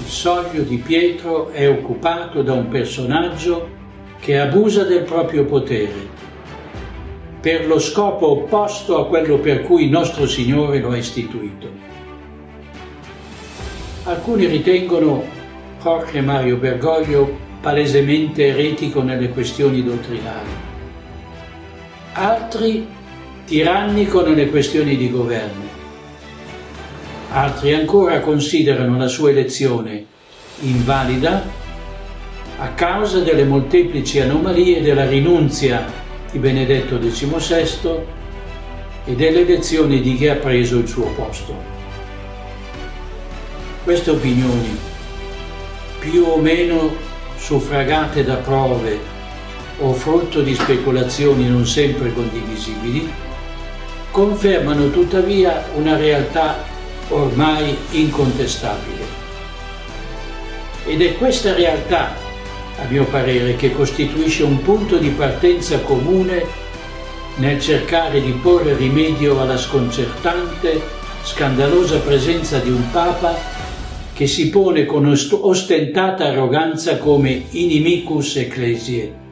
soglio di Pietro è occupato da un personaggio che abusa del proprio potere, per lo scopo opposto a quello per cui nostro Signore lo ha istituito. Alcuni ritengono Jorge Mario Bergoglio palesemente eretico nelle questioni dottrinali, altri tirannico nelle questioni di governo, altri ancora considerano la sua elezione invalida a causa delle molteplici anomalie della rinunzia di Benedetto XVI e delle elezioni di chi ha preso il suo posto. Queste opinioni, più o meno suffragate da prove o frutto di speculazioni non sempre condivisibili, confermano tuttavia una realtà ormai incontestabile. Ed è questa realtà, a mio parere, che costituisce un punto di partenza comune nel cercare di porre rimedio alla sconcertante, scandalosa presenza di un Papa che si pone con ostentata arroganza come inimicus ecclesiae.